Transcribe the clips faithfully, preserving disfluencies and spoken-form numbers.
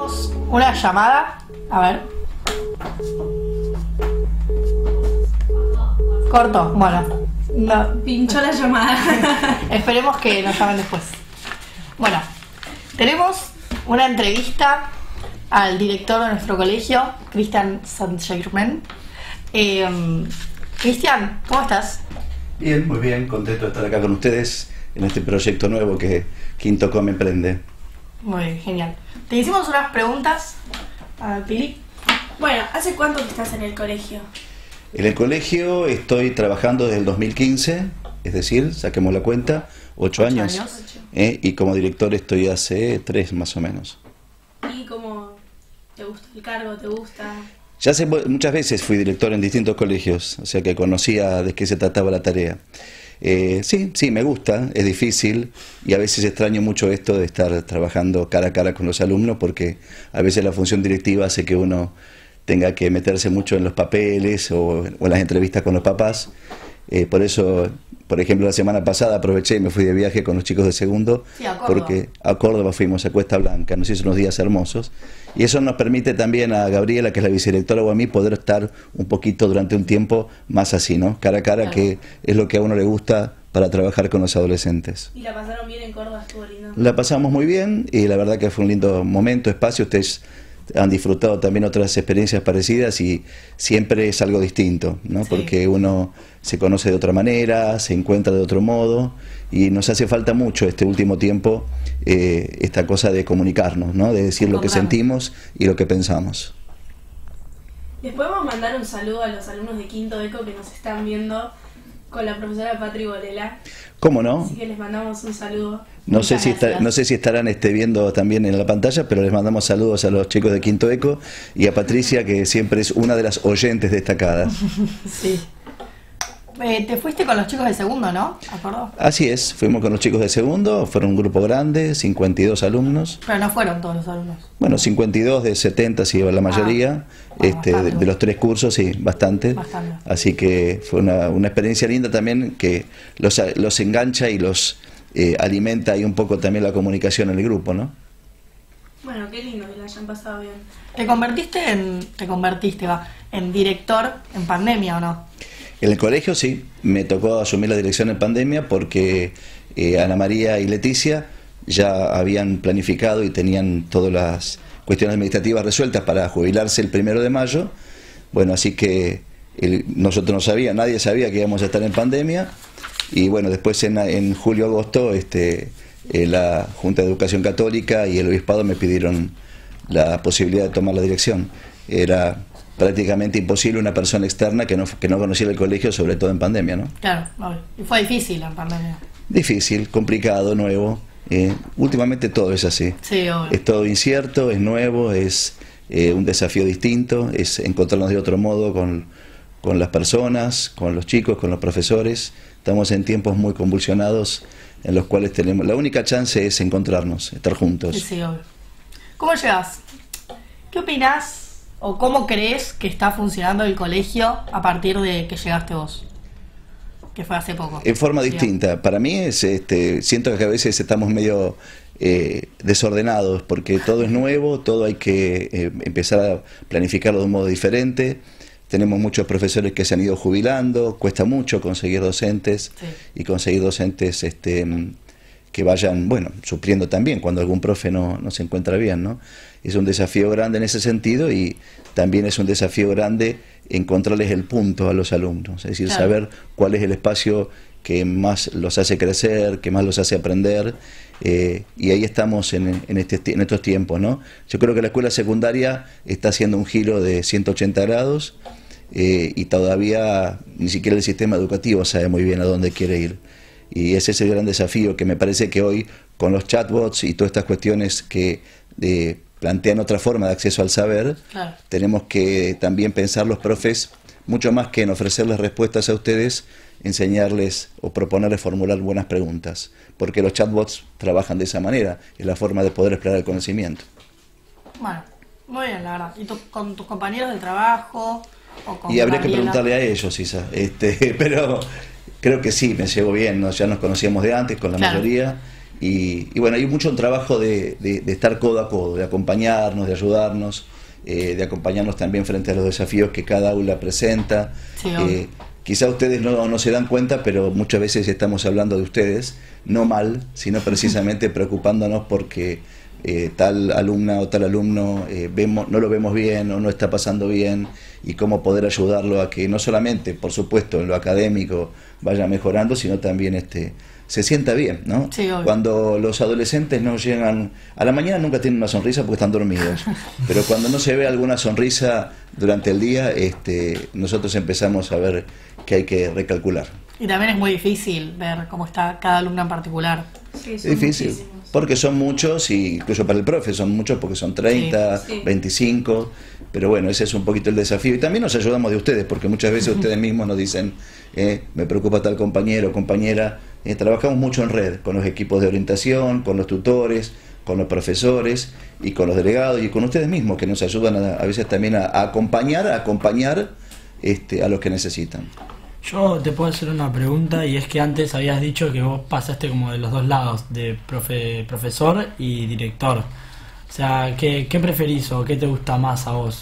tenemos una llamada. A ver. Corto, bueno. No. Pinchó la llamada. Esperemos que nos llamen después. Bueno, tenemos una entrevista al director de nuestro colegio, Cristian Saint-Germain. Eh, Cristian, ¿cómo estás? Bien, muy bien, contento de estar acá con ustedes en este proyecto nuevo que Quinto Com emprende. Muy bien, genial. Te hicimos unas preguntas a Pili. Bueno, ¿hace cuánto que estás en el colegio? En el colegio estoy trabajando desde el dos mil quince, es decir, saquemos la cuenta, ocho, Ocho años, años. ¿eh? Y como director estoy hace tres más o menos. ¿Y cómo te gusta el cargo? ¿Te gusta? Ya hace muchas veces fui director en distintos colegios, o sea que conocía de qué se trataba la tarea. Eh, sí, sí, me gusta, es difícil y a veces extraño mucho esto de estar trabajando cara a cara con los alumnos porque a veces la función directiva hace que uno tenga que meterse mucho en los papeles o, o en las entrevistas con los papás. Eh, por eso, por ejemplo, la semana pasada aproveché y me fui de viaje con los chicos de segundo, sí, a Córdoba. porque a Córdoba fuimos, a Cuesta Blanca, nos hizo unos días hermosos. Y eso nos permite también a Gabriela, que es la vicedirectora, o a mí, poder estar un poquito durante un tiempo más así, ¿no? Cara a cara, claro, que es lo que a uno le gusta para trabajar con los adolescentes. ¿Y la pasaron bien en Córdoba? ¿Estuvo lindo? La pasamos muy bien y la verdad que fue un lindo momento, espacio. Ustedes han disfrutado también otras experiencias parecidas y siempre es algo distinto, ¿no? Sí. Porque uno se conoce de otra manera, se encuentra de otro modo y nos hace falta mucho este último tiempo eh, esta cosa de comunicarnos, ¿no? De decir lo que sentimos y lo que pensamos. Les podemos mandar un saludo a los alumnos de Quinto Eco que nos están viendo con la profesora Patri Borela. ¿Cómo no? Así que les mandamos un saludo. No sé, si está, no sé si estarán este, viendo también en la pantalla, pero les mandamos saludos a los chicos de Quinto Eco y a Patricia, que siempre es una de las oyentes destacadas. Sí. Eh, te fuiste con los chicos de segundo, ¿no? ¿Acordó? Así es, fuimos con los chicos de segundo, fueron un grupo grande, cincuenta y dos alumnos. Pero no fueron todos los alumnos. Bueno, cincuenta y dos de setenta, sí, la mayoría, ah, bueno, este, de, de los tres cursos, sí, bastante. bastante. Así que fue una, una experiencia linda también que los, los engancha y los eh, alimenta ahí un poco también la comunicación en el grupo, ¿no? Bueno, qué lindo que la hayan pasado bien. ¿Te convertiste en, te convertiste, va, en director en pandemia o no? En el colegio sí, me tocó asumir la dirección en pandemia porque eh, Ana María y Leticia ya habían planificado y tenían todas las cuestiones administrativas resueltas para jubilarse el primero de mayo. Bueno, así que el, nosotros no sabíamos, nadie sabía que íbamos a estar en pandemia y bueno, después en, en julio-agosto este, eh, la Junta de Educación Católica y el Obispado me pidieron la posibilidad de tomar la dirección. Era prácticamente imposible una persona externa que no, que no conociera el colegio, sobre todo en pandemia, ¿no? Claro, obvio. Y fue difícil en pandemia. Difícil, complicado, nuevo. Eh, últimamente todo es así. Sí, obvio. Es todo incierto, es nuevo, es eh, un desafío distinto, es encontrarnos de otro modo con, con las personas, con los chicos, con los profesores. Estamos en tiempos muy convulsionados en los cuales tenemos... La única chance es encontrarnos, estar juntos. Sí, sí, obvio. ¿Cómo llegas? ¿Qué opinás? ¿O cómo crees que está funcionando el colegio a partir de que llegaste vos? Que fue hace poco. En forma distinta. Para mí es, este, siento que a veces estamos medio eh, desordenados porque todo es nuevo, todo hay que eh, empezar a planificarlo de un modo diferente. Tenemos muchos profesores que se han ido jubilando, cuesta mucho conseguir docentes, sí, y conseguir docentes este, que vayan, bueno, supliendo también cuando algún profe no, no se encuentra bien, ¿no? Es un desafío grande en ese sentido y también es un desafío grande encontrarles el punto a los alumnos, es decir, claro, saber cuál es el espacio que más los hace crecer, que más los hace aprender, eh, y ahí estamos en, en, este, en estos tiempos, ¿no? Yo creo que la escuela secundaria está haciendo un giro de ciento ochenta grados eh, y todavía ni siquiera el sistema educativo sabe muy bien a dónde quiere ir. Y ese es el gran desafío que me parece que hoy con los chatbots y todas estas cuestiones que eh, plantean otra forma de acceso al saber, claro, tenemos que también pensar los profes, mucho más que en ofrecerles respuestas a ustedes, enseñarles o proponerles formular buenas preguntas, porque los chatbots trabajan de esa manera, es la forma de poder explorar el conocimiento. Bueno, muy bien, la verdad. ¿Y tu, con tus compañeros de trabajo? O con y habría Gabriela? Que preguntarle a ellos, Isa, este, pero... Creo que sí, me llevo bien, ¿no? Ya nos conocíamos de antes con la claro. mayoría Y, y bueno, hay mucho trabajo de, de, de estar codo a codo, de acompañarnos, de ayudarnos, eh, de acompañarnos también frente a los desafíos que cada aula presenta. Sí, eh, quizá ustedes no, no se dan cuenta, pero muchas veces estamos hablando de ustedes, no mal, sino precisamente preocupándonos porque eh, tal alumna o tal alumno eh, vemos, no lo vemos bien o no está pasando bien, y cómo poder ayudarlo a que no solamente, por supuesto, en lo académico vaya mejorando, sino también este se sienta bien, ¿no? Sí, obvio. Cuando los adolescentes no llegan a la mañana, nunca tienen una sonrisa porque están dormidos, pero cuando no se ve alguna sonrisa durante el día, este, nosotros empezamos a ver que hay que recalcular. Y también es muy difícil ver cómo está cada alumno en particular. Sí, Es son difícil, muchísimos. porque son muchos, y incluso para el profe son muchos porque son treinta, Sí, sí. veinticinco, pero bueno, ese es un poquito el desafío. Y también nos ayudamos de ustedes, porque muchas veces ustedes mismos nos dicen, eh, me preocupa tal compañero o compañera. Eh, trabajamos mucho en red, con los equipos de orientación, con los tutores, con los profesores y con los delegados y con ustedes mismos, que nos ayudan a, a veces también a, a acompañar, a acompañar este, a los que necesitan. Yo te puedo hacer una pregunta, y es que antes habías dicho que vos pasaste como de los dos lados, de profe, profesor y director. O sea, ¿qué, qué preferís o qué te gusta más a vos?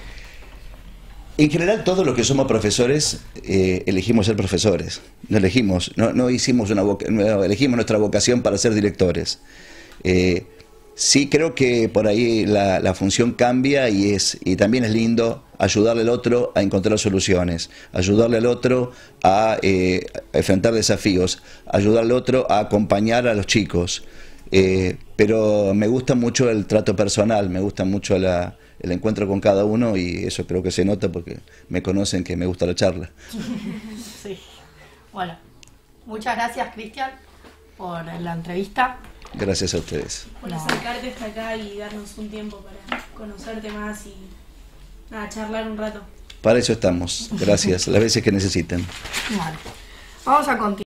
En general, todos los que somos profesores eh, elegimos ser profesores. No elegimos, no, no hicimos una voca- no, elegimos nuestra vocación para ser directores. Eh, sí creo que por ahí la, la función cambia, y es y también es lindo ayudarle al otro a encontrar soluciones, ayudarle al otro a, eh, a enfrentar desafíos, ayudarle al otro a acompañar a los chicos. Eh, pero me gusta mucho el trato personal, me gusta mucho la, el encuentro con cada uno, y eso creo que se nota porque me conocen que me gusta la charla. Sí. Bueno, muchas gracias, Cristian, por la entrevista. Gracias a ustedes. Por No. acercarte hasta acá y darnos un tiempo para conocerte más y nada, charlar un rato. Para eso estamos. Gracias. Las veces que necesiten. Vale. Vamos a continuar.